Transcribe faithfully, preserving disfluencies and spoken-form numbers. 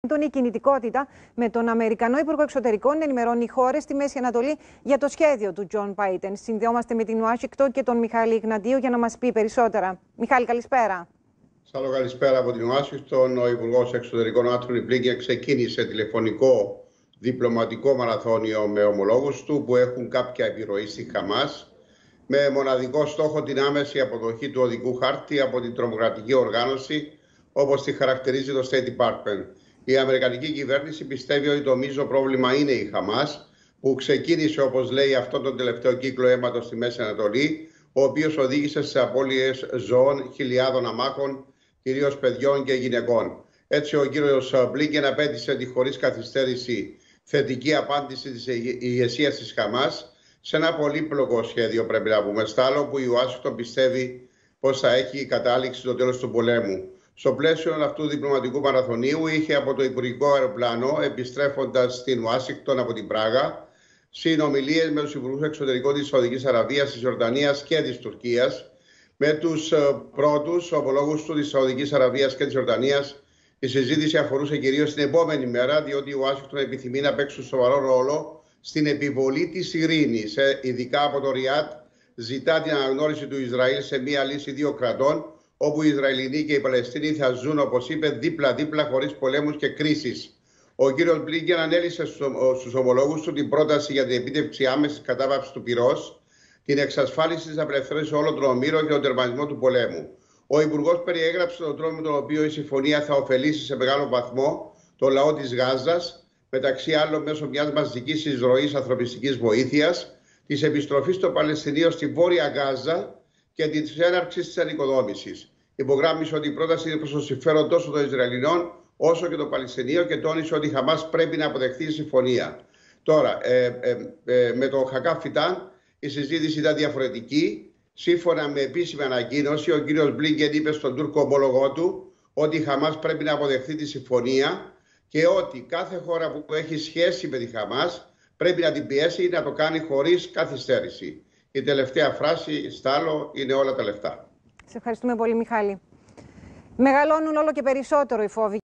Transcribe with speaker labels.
Speaker 1: Η κινητικότητα με τον Αμερικανό Υπουργό Εξωτερικών ενημερώνει χώρες στη Μέση Ανατολή για το σχέδιο του Τζον Μπάιντεν. Συνδεόμαστε με την Ουάσιγκτον και τον Μιχάλη Ιγνατίου για να μας πει περισσότερα. Μιχάλη, καλησπέρα.
Speaker 2: Σάλο, καλησπέρα από την Ουάσιγκτον. Ο Υπουργός Εξωτερικών Άντονι Μπλίνκεν ξεκίνησε τηλεφωνικό διπλωματικό μαραθώνιο με ομολόγους του που έχουν κάποια επιρροή στη Χαμάς, με μοναδικό στόχο την άμεση αποδοχή του οδικού χάρτη από την τρομοκρατική οργάνωση, όπως τη χαρακτηρίζει το State Department. Η Αμερικανική κυβέρνηση πιστεύει ότι το μείζο πρόβλημα είναι η Χαμάς, που ξεκίνησε, όπως λέει, αυτόν τον τελευταίο κύκλο αίματος στη Μέση Ανατολή, ο οποίος οδήγησε σε απώλειες ζώων, χιλιάδων αμάχων, κυρίως παιδιών και γυναικών. Έτσι, ο κύριος Μπλίνκεν απέτησε τη χωρίς καθυστέρηση θετική απάντηση της ηγεσίας της Χαμάς σε ένα πολύπλοκο σχέδιο, πρέπει να πούμε, στάλο που η Ουάσιγκτον πιστεύει πως θα έχει κατάληξη στο τέλος του πολέμου. Στο πλαίσιο αυτού του διπλωματικού μαραθωνίου είχε από το Υπουργικό Αεροπλάνο, επιστρέφοντας στην Ουάσιγκτον από την Πράγα, συνομιλίες με τους Υπουργούς Εξωτερικών της Σαουδικής Αραβίας, της Ιορδανίας και της Τουρκίας. Με τους πρώτους ομολόγους του της Σαουδικής Αραβίας και της Ιορδανίας, η συζήτηση αφορούσε κυρίως την επόμενη μέρα, διότι η Ουάσιγκτον επιθυμεί να παίξει σοβαρό ρόλο στην επιβολή της ειρήνης, ειδικά από το Ριάντ. Ζητά την αναγνώριση του Ισραήλ σε μία λύση δύο κρατών, όπου οι Ισραηλινοί και οι Παλαιστίνοι θα ζουν, όπως είπε, δίπλα-δίπλα, χωρίς πολέμους και κρίσεις. Ο κύριος Μπλίνκεν ανέλησε στους ομολόγους του την πρόταση για την επίτευξη άμεσης κατάβαυσης του πυρός, την εξασφάλιση της απελευθέρωσης όλων των ομήρων και τον τερματισμό του πολέμου. Ο Υπουργός περιέγραψε τον τρόπο με τον οποίο η συμφωνία θα ωφελήσει σε μεγάλο βαθμό το λαό της Γάζας, μεταξύ άλλων μέσω μιας μαζικής εισρωής ανθρωπιστικής βοήθειας, της επιστροφής των Παλαιστινίων στη Βόρεια Γάζα και της έναρξης της ανοικοδόμησης. Υπογράμμισε ότι η πρόταση είναι προς το συμφέρον τόσο των Ισραηλινών όσο και των Παλαιστινίων και τόνισε ότι η Χαμάς πρέπει να αποδεχθεί η συμφωνία. Τώρα, ε, ε, ε, με τον Χακάφ Φιτάν η συζήτηση ήταν διαφορετική. Σύμφωνα με επίσημη ανακοίνωση, ο κύριος Μπλίνκεν είπε στον Τούρκο ομόλογό του ότι η Χαμάς πρέπει να αποδεχθεί τη συμφωνία και ότι κάθε χώρα που έχει σχέση με τη Χαμάς πρέπει να την πιέσει να το κάνει χωρίς καθυστέρηση. Η τελευταία φράση, στάλο, είναι όλα τα λεφτά.
Speaker 1: Σε ευχαριστούμε πολύ, Μιχάλη. Μεγαλώνουν όλο και περισσότερο οι φόβοι